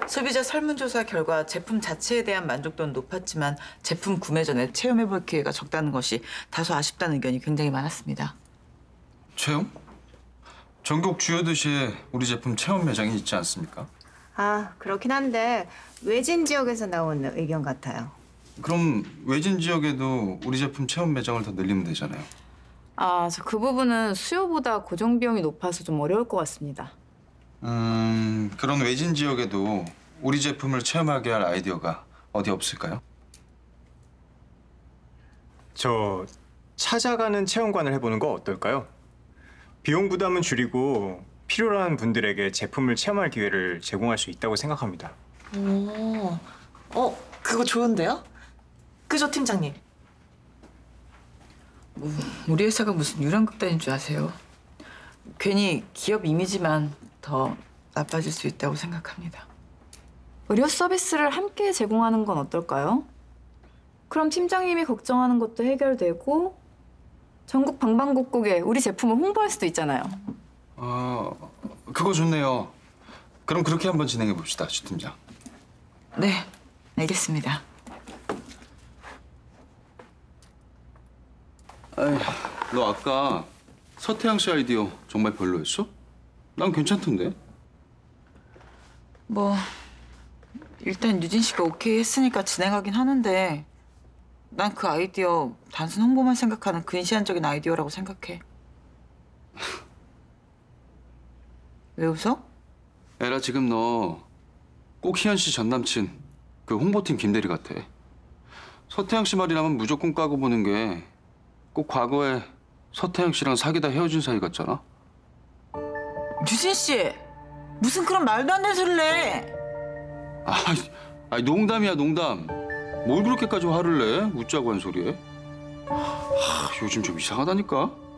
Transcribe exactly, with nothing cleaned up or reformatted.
소비자 설문조사 결과 제품 자체에 대한 만족도는 높았지만 제품 구매 전에 체험해볼 기회가 적다는 것이 다소 아쉽다는 의견이 굉장히 많았습니다. 체험? 전국 주요 도시에 우리 제품 체험 매장이 있지 않습니까? 아, 그렇긴 한데 외진 지역에서 나온 의견 같아요. 그럼 외진 지역에도 우리 제품 체험 매장을 더 늘리면 되잖아요. 아, 저 그 부분은 수요보다 고정 비용이 높아서 좀 어려울 것 같습니다. 음, 그런 외진 지역에도 우리 제품을 체험하게 할 아이디어가 어디 없을까요? 저 찾아가는 체험관을 해보는 거 어떨까요? 비용 부담은 줄이고 필요로 하는 분들에게 제품을 체험할 기회를 제공할 수 있다고 생각합니다. 오, 어, 그거 좋은데요? 그죠, 팀장님? 뭐, 우리 회사가 무슨 유랑극단인 줄 아세요? 괜히 기업 이미지만 더 나빠질 수 있다고 생각합니다. 의료 서비스를 함께 제공하는 건 어떨까요? 그럼 팀장님이 걱정하는 것도 해결되고 전국 방방곡곡에 우리 제품을 홍보할 수도 있잖아요. 어, 그거 좋네요. 그럼 그렇게 한번 진행해 봅시다, 주 팀장. 네, 알겠습니다. 에이, 너 아까 서태양 씨 아이디어 정말 별로였어? 난 괜찮던데. 뭐 일단 유진 씨가 오케이 했으니까 진행하긴 하는데 난 그 아이디어 단순 홍보만 생각하는 근시안적인 아이디어라고 생각해. 왜 웃어? 에라, 지금 너 꼭 희연 씨 전 남친 그 홍보팀 김대리 같아. 서태양 씨 말이라면 무조건 까고 보는 게 꼭 과거에 서태양 씨랑 사귀다 헤어진 사이 같잖아. 유진 씨 무슨 그런 말도 안 되는 소리를 해. 아, 아니 농담이야 농담. 뭘 그렇게까지 화를 내? 웃자고 한 소리에. 하, 요즘 좀 이상하다니까.